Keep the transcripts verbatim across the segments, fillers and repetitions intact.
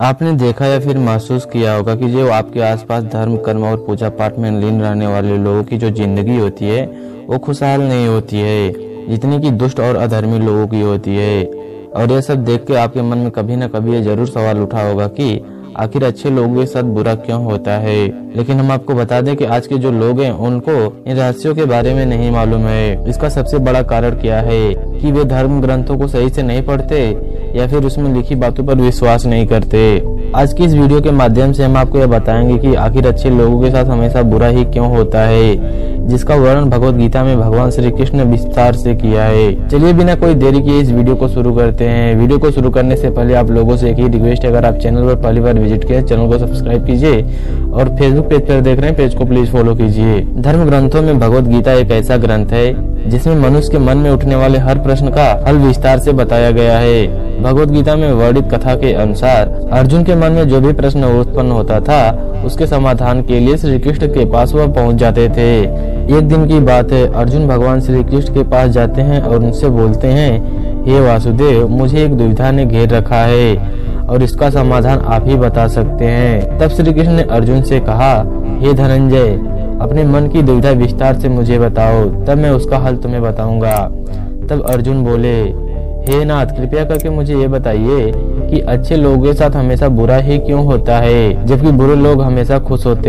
आपने देखा या फिर महसूस किया होगा कि जो आपके आसपास धर्म, कर्म और पूजा पाठ में लीन रहने वाले लोगों की जो जिंदगी होती है वो खुशहाल नहीं होती है जितनी कि दुष्ट और अधर्मी लोगों की होती है। और यह सब देख के आपके मन में कभी न कभी ये जरूर सवाल उठा होगा कि आखिर अच्छे लोगों के साथ बुरा क्यों होता है। लेकिन हम आपको बता दें कि आज के जो लोग हैं उनको इन रहस्यों के बारे में नहीं मालूम है। इसका सबसे बड़ा कारण क्या है कि वे धर्म ग्रंथों को सही से नहीं पढ़ते या फिर उसमें लिखी बातों पर विश्वास नहीं करते। आज की इस वीडियो के माध्यम से हम आपको यह बताएंगे कि आखिर अच्छे लोगों के साथ हमेशा बुरा ही क्यों होता है, जिसका वर्णन भगवत गीता में भगवान श्री कृष्ण ने विस्तार से किया है। चलिए बिना कोई देरी किए इस वीडियो को शुरू करते हैं। वीडियो को शुरू करने से पहले आप लोगों से एक ही रिक्वेस्ट है, अगर आप चैनल पर पहली बार विजिट किए चैनल को सब्सक्राइब कीजिए और फेसबुक पेज पर देख रहे हैं पेज को प्लीज फॉलो कीजिए। धर्म ग्रंथों में भगवत गीता एक ऐसा ग्रंथ है जिसमें मनुष्य के मन में उठने वाले हर प्रश्न का हल विस्तार से बताया गया है। भगवत गीता में वर्णित कथा के अनुसार अर्जुन के मन में जो भी प्रश्न उत्पन्न होता था उसके समाधान के लिए श्री कृष्ण के पास वह पहुंच जाते थे। एक दिन की बात है, अर्जुन भगवान श्री कृष्ण के पास जाते हैं और उनसे बोलते हैं, हे वासुदेव, मुझे एक दुविधा ने घेर रखा है और इसका समाधान आप ही बता सकते हैं। तब श्री कृष्ण ने अर्जुन से कहा, हे धनंजय, अपने मन की दुविधा विस्तार से मुझे बताओ, तब मैं उसका हल तुम्हें बताऊंगा। तब अर्जुन बोले, हे नाथ, कृपया करके मुझे ये बताइए कि अच्छे लोगों के साथ हमेशा बुरा ही क्यों होता है जबकि बुरे लोग हमेशा खुश होते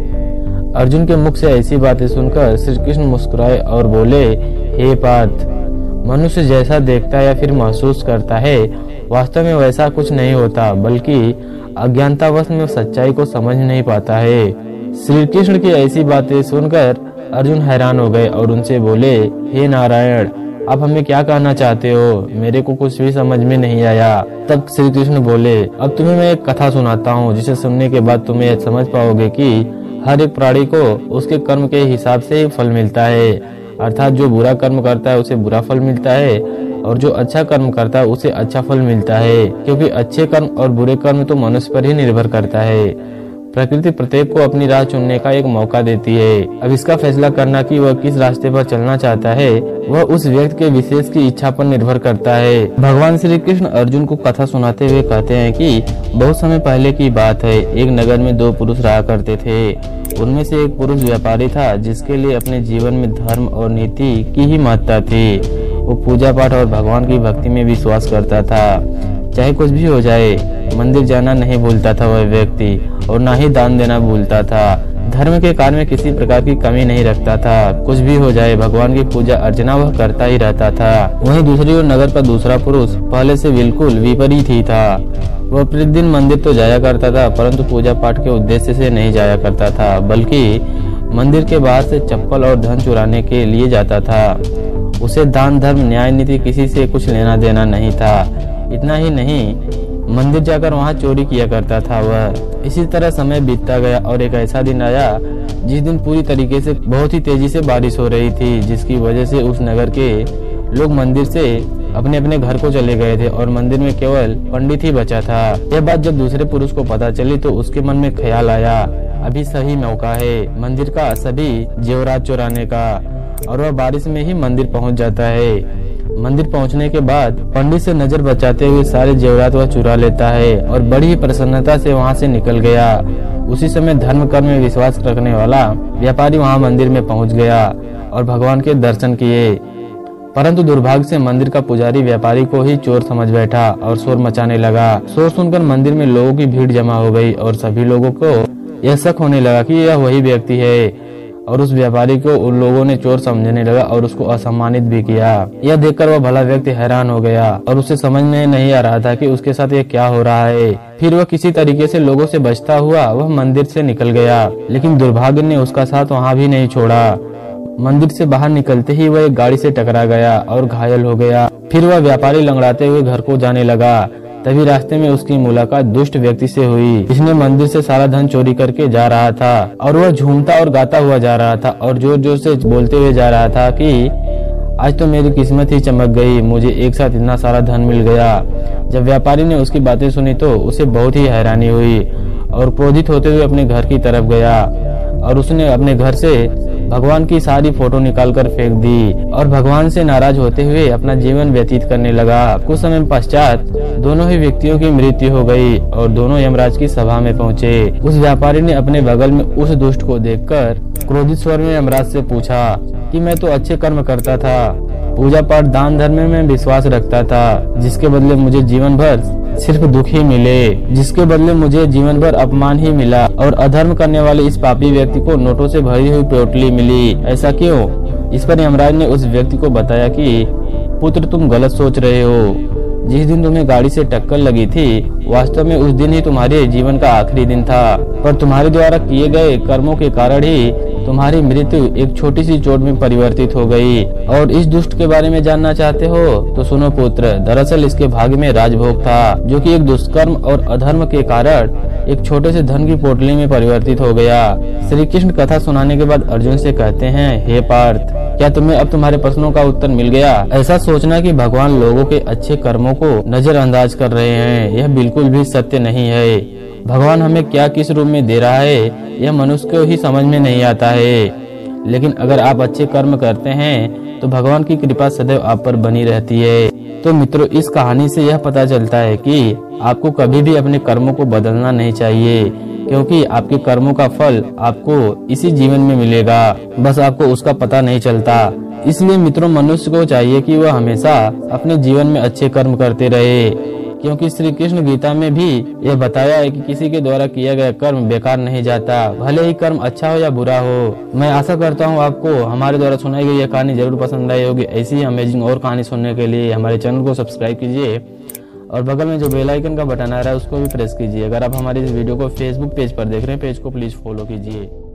हैं। अर्जुन के मुख से ऐसी बातें सुनकर श्री कृष्ण मुस्कुराए और बोले, हे पार्थ, मनुष्य जैसा देखता है या फिर महसूस करता है वास्तव में वैसा कुछ नहीं होता, बल्कि अज्ञानतावश में सच्चाई को समझ नहीं पाता है। श्री कृष्ण की ऐसी बातें सुनकर अर्जुन हैरान हो गए और उनसे बोले, हे नारायण, आप हमें क्या कहना चाहते हो? मेरे को कुछ भी समझ में नहीं आया। तब श्री कृष्ण बोले, अब तुम्हें मैं एक कथा सुनाता हूँ जिसे सुनने के बाद तुम्हें यह समझ पाओगे कि हर एक प्राणी को उसके कर्म के हिसाब से ही फल मिलता है। अर्थात जो बुरा कर्म करता है उसे बुरा फल मिलता है और जो अच्छा कर्म करता है उसे अच्छा फल मिलता है, क्योंकि अच्छे कर्म और बुरे कर्म तो मनुष्य पर ही निर्भर करता है। प्रकृति प्रत्येक को अपनी राह चुनने का एक मौका देती है। अब इसका फैसला करना कि वह किस रास्ते पर चलना चाहता है वह उस व्यक्ति के विशेष की इच्छा पर निर्भर करता है। भगवान श्री कृष्ण अर्जुन को कथा सुनाते हुए कहते हैं कि बहुत समय पहले की बात है, एक नगर में दो पुरुष रहा करते थे। उनमें से एक पुरुष व्यापारी था जिसके लिए अपने जीवन में धर्म और नीति की ही महत्ता थी। वो पूजा पाठ और भगवान की भक्ति में विश्वास करता था। चाहे कुछ भी हो जाए, मंदिर जाना नहीं भूलता था वह व्यक्ति और ना ही दान देना भूलता था। धर्म के कार्य में किसी प्रकार की कमी नहीं रखता था। कुछ भी हो जाए, भगवान की पूजा अर्चना वह करता ही रहता था। वहीं दूसरी ओर नगर का दूसरा पुरुष पहले से बिल्कुल विपरीत ही था। वह प्रतिदिन मंदिर तो जाया करता था, परंतु पूजा पाठ के उद्देश्य से नहीं जाया करता था, बल्कि मंदिर के बाहर से चप्पल और धन चुराने के लिए जाता था। उसे दान, धर्म, न्याय नीति किसी से कुछ लेना देना नहीं था। इतना ही नहीं, मंदिर जाकर वहां चोरी किया करता था वह। इसी तरह समय बीतता गया और एक ऐसा दिन आया जिस दिन पूरी तरीके से बहुत ही तेजी से बारिश हो रही थी, जिसकी वजह से उस नगर के लोग मंदिर से अपने अपने घर को चले गए थे और मंदिर में केवल पंडित ही बचा था। यह बात जब दूसरे पुरुष को पता चली तो उसके मन में ख्याल आया, अभी सही मौका है मंदिर का सभी जेवरात चुराने का, और वह बारिश में ही मंदिर पहुंच जाता है। मंदिर पहुंचने के बाद पंडित से नजर बचाते हुए सारे जेवरात वह चुरा लेता है और बड़ी ही प्रसन्नता से वहां से निकल गया। उसी समय धर्म कर्म में विश्वास रखने वाला व्यापारी वहां मंदिर में पहुंच गया और भगवान के दर्शन किए, परंतु दुर्भाग्य से मंदिर का पुजारी व्यापारी को ही चोर समझ बैठा और शोर मचाने लगा। शोर सुनकर मंदिर में लोगों की भीड़ जमा हो गई और सभी लोगों को यह शक होने लगा कि यह वही व्यक्ति है, और उस व्यापारी को उन लोगों ने चोर समझने लगा और उसको असम्मानित भी किया। यह देखकर वह भला व्यक्ति हैरान हो गया और उसे समझ में नहीं आ रहा था कि उसके साथ ये क्या हो रहा है। फिर वह किसी तरीके से लोगों से बचता हुआ वह मंदिर से निकल गया, लेकिन दुर्भाग्य ने उसका साथ वहाँ भी नहीं छोड़ा। मंदिर से बाहर निकलते ही वह एक गाड़ी से टकरा गया और घायल हो गया। फिर वह व्यापारी लंगड़ाते हुए घर को जाने लगा। तभी रास्ते में उसकी मुलाकात दुष्ट व्यक्ति से हुई, जिसने मंदिर से सारा धन चोरी करके जा रहा था और वह झूमता और गाता हुआ जा रहा था और जोर जोर से बोलते हुए जा रहा था कि आज तो मेरी किस्मत ही चमक गई, मुझे एक साथ इतना सारा धन मिल गया। जब व्यापारी ने उसकी बातें सुनी तो उसे बहुत ही हैरानी हुई और क्रोधित होते हुए अपने घर की तरफ गया और उसने अपने घर से भगवान की सारी फोटो निकाल कर फेंक दी और भगवान से नाराज होते हुए अपना जीवन व्यतीत करने लगा। कुछ समय पश्चात दोनों ही व्यक्तियों की मृत्यु हो गई और दोनों यमराज की सभा में पहुँचे। उस व्यापारी ने अपने बगल में उस दुष्ट को देखकर क्रोधित स्वर में यमराज से पूछा कि मैं तो अच्छे कर्म करता था, पूजा पाठ दान धर्म में विश्वास रखता था, जिसके बदले मुझे जीवन भर सिर्फ दुख ही मिले, जिसके बदले मुझे जीवन भर अपमान ही मिला और अधर्म करने वाले इस पापी व्यक्ति को नोटों से भरी हुई पोटली मिली। ऐसा क्यों? इस पर यमराज ने उस व्यक्ति को बताया कि पुत्र, तुम गलत सोच रहे हो। जिस दिन तुम्हें गाड़ी से टक्कर लगी थी, वास्तव में उस दिन ही तुम्हारे जीवन का आखिरी दिन था, पर तुम्हारे द्वारा किए गए कर्मों के कारण ही तुम्हारी मृत्यु एक छोटी सी चोट में परिवर्तित हो गई। और इस दुष्ट के बारे में जानना चाहते हो तो सुनो पुत्र, दरअसल इसके भाग्य में राजभोग था, जो कि एक दुष्कर्म और अधर्म के कारण एक छोटे से धन की पोटली में परिवर्तित हो गया। श्री कृष्ण कथा सुनाने के बाद अर्जुन से कहते हैं, हे पार्थ, क्या तुम्हें अब तुम्हारे प्रश्नों का उत्तर मिल गया? ऐसा सोचना कि भगवान लोगों के अच्छे कर्मों को नजरअंदाज कर रहे हैं, यह बिल्कुल भी सत्य नहीं है। भगवान हमें क्या किस रूप में दे रहा है, यह मनुष्य को ही समझ में नहीं आता है। लेकिन अगर आप अच्छे कर्म करते हैं तो भगवान की कृपा सदैव आप पर बनी रहती है। तो मित्रों, इस कहानी से यह पता चलता है कि आपको कभी भी अपने कर्मों को बदलना नहीं चाहिए, क्योंकि आपके कर्मों का फल आपको इसी जीवन में मिलेगा, बस आपको उसका पता नहीं चलता। इसलिए मित्रों, मनुष्य को चाहिए कि वह हमेशा अपने जीवन में अच्छे कर्म करते रहे, क्योंकि श्री कृष्ण गीता में भी यह बताया है कि किसी के द्वारा किया गया कर्म बेकार नहीं जाता, भले ही कर्म अच्छा हो या बुरा हो। मैं आशा करता हूँ आपको हमारे द्वारा सुनाई गई यह कहानी जरूर पसंद आई होगी। ऐसी ही अमेजिंग और कहानी सुनने के लिए हमारे चैनल को सब्सक्राइब कीजिए और बगल में जो बेल आइकन का बटन आ रहा है उसको भी प्रेस कीजिए। अगर आप हमारी इस वीडियो को फेसबुक पेज पर देख रहे हैं, पेज को प्लीज फॉलो कीजिए।